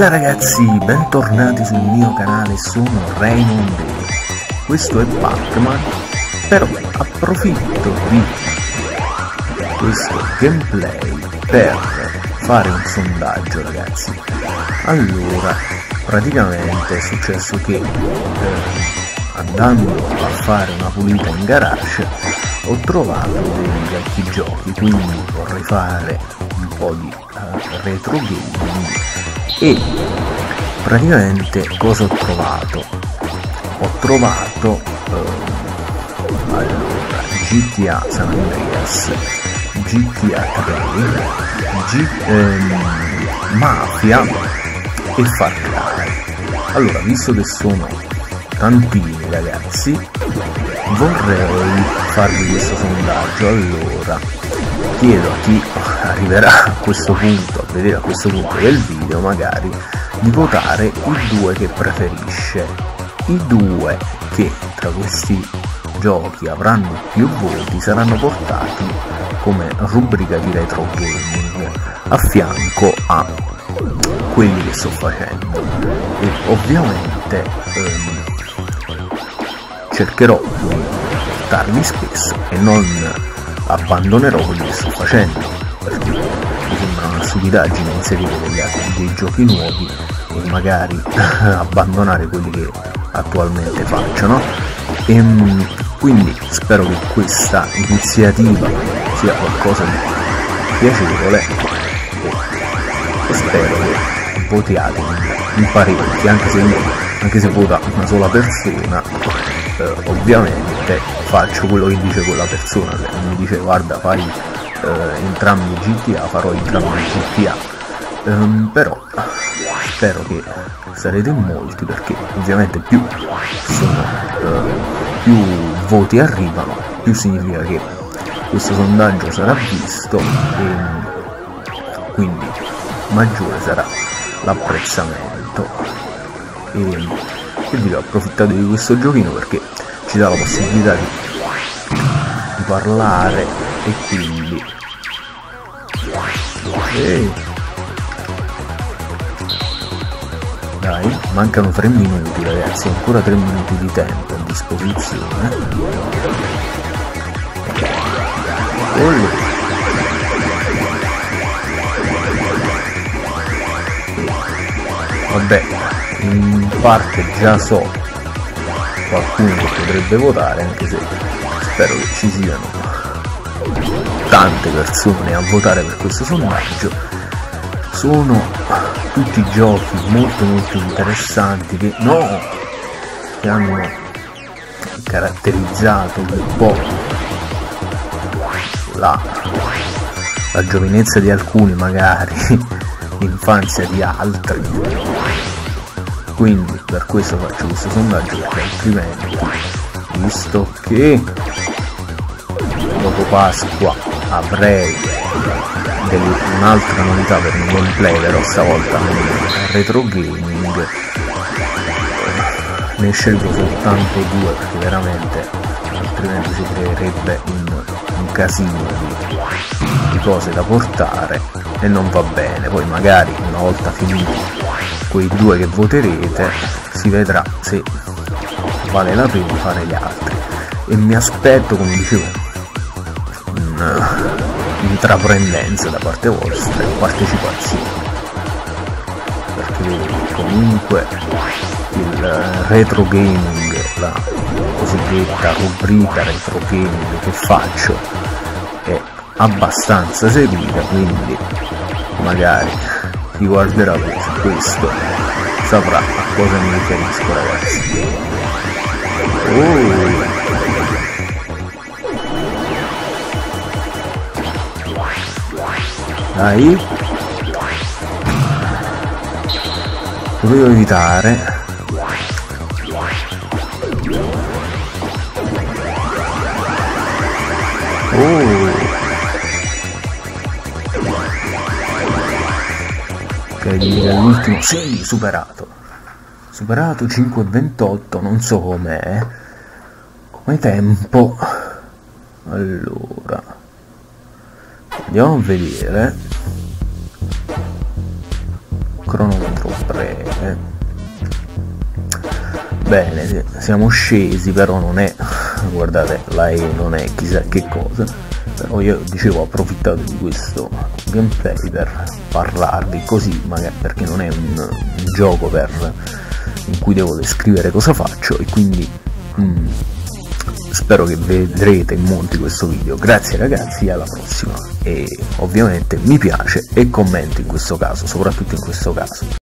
Bella ragazzi, bentornati sul mio canale, sono Raymond e questo è Pac-Man. Però approfitto di questo gameplay per fare un sondaggio, ragazzi. Allora, praticamente è successo che andando a fare una pulita in garage ho trovato dei vecchi giochi, quindi vorrei fare un po' di retro gaming. E praticamente cosa ho trovato? Ho trovato allora, GTA San Andreas, GTA 3, Mafia e Far Cry. Allora, visto che sono tantini ragazzi, vorrei farvi questo sondaggio. Allora, chiedo a chi arriverà a questo punto, a vedere a questo punto del video magari, di votare i due che preferisce, i due che tra questi giochi avranno più voti saranno portati come rubrica di retro gaming a fianco a quelli che sto facendo. E ovviamente cercherò di portarli spesso e non abbandonerò quelli che sto facendo, perché mi sembra una stupidaggine inserire dei giochi nuovi e magari abbandonare quelli che attualmente faccio, no? E quindi spero che questa iniziativa sia qualcosa di piacevole e spero che votiate in parecchi, anche se vota una sola persona. Ovviamente faccio quello che dice quella persona. Se mi dice guarda fai entrambi GTA, farò entrambi GTA. Però spero che sarete in molti, perché ovviamente più voti arrivano, più significa che questo sondaggio sarà visto e quindi maggiore sarà l'apprezzamento. E vi ho approfittato di questo giochino perché ci dà la possibilità di parlare e quindi dai, mancano 3 minuti ragazzi, ancora 3 minuti di tempo a disposizione. Vabbè, in parte già so qualcuno che potrebbe votare, anche se spero che ci siano tante persone a votare per questo sondaggio. Sono tutti giochi molto interessanti che hanno caratterizzato un po' la giovinezza di alcuni, magari l'infanzia di altri. Quindi per questo faccio questo sondaggio, perché altrimenti, visto che dopo Pasqua avrei un'altra novità per il gameplay, però stavolta non retro gaming, ne scelgo soltanto 2 perché veramente altrimenti si creerebbe un casino di cose da portare e non va bene. Poi magari una volta finiti quei 2 che voterete si vedrà se vale la pena fare gli altri, e mi aspetto, come dicevo, intraprendenza da parte vostra e partecipazione, perché comunque il retro gaming, la cosiddetta rubrica retro gaming che faccio, è abbastanza seguita, quindi magari chi guarderà questo saprà a cosa mi riferisco ragazzi. Dai, dovevo evitare. Ok, l'ultimo, sì, superato 5:28, non so come tempo. Allora andiamo a vedere cronometro breve. Bene, siamo scesi, però non è, guardate, la E non è chissà che cosa, però io dicevo ho approfittato di questo gameplay per parlarvi così, magari, perché non è un gioco in cui devo descrivere cosa faccio, e quindi spero che vedrete in molti questo video. Grazie ragazzi, alla prossima, e ovviamente mi piace e commenti in questo caso, soprattutto in questo caso.